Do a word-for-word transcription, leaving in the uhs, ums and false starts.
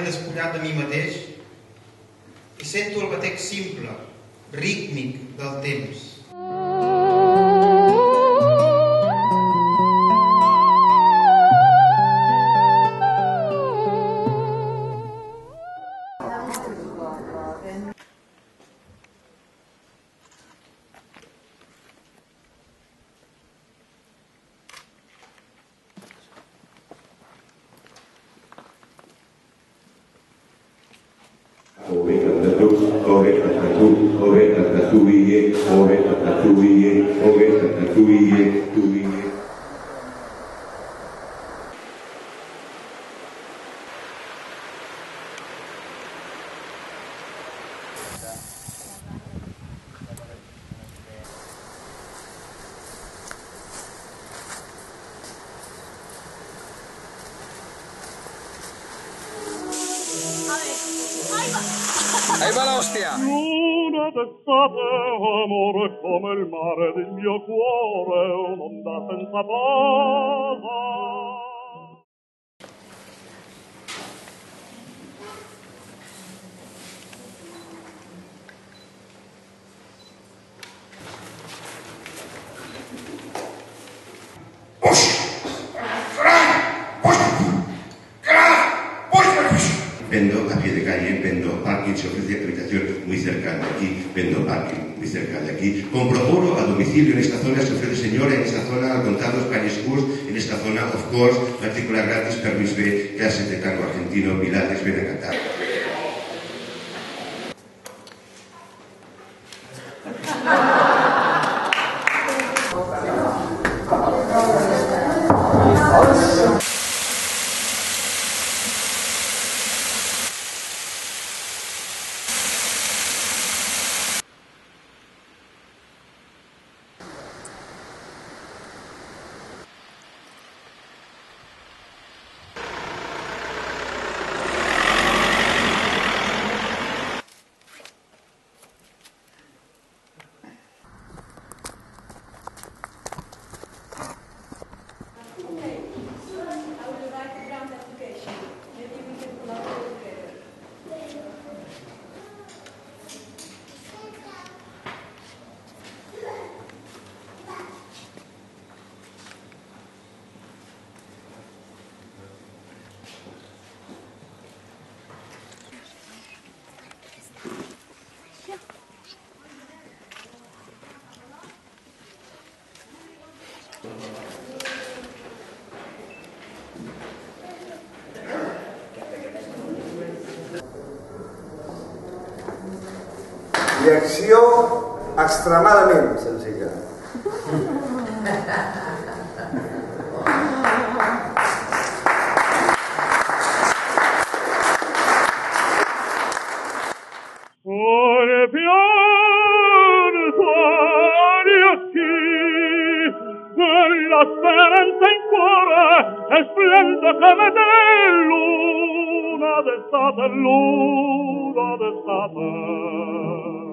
despullat de mi mateix i sento el batec simple, rítmic del temps. Ove tatatu, ove tatatu, ove tatatuie, ove tatatuie, ove tatatuie, tuie. Ahí va la hostia. Luna d'estate, amore come il mare del mio cuore, un'onda senza posa. Vendo a pie de calle, vendo parking, se ofrece habitación muy cerca de aquí, vendo parking muy cerca de aquí. Compro oro a domicilio en esta zona, se ofrece señora en esta zona, contados, calles Curs, en esta zona, of course, matrícula gratis, permis B, clases de tango argentino, pilates, ven a cantar. I acció extremadament senzilla. Ore piano suoni occhi, la speranza in cuore è splende come te, luna d'estate, luna d'estate.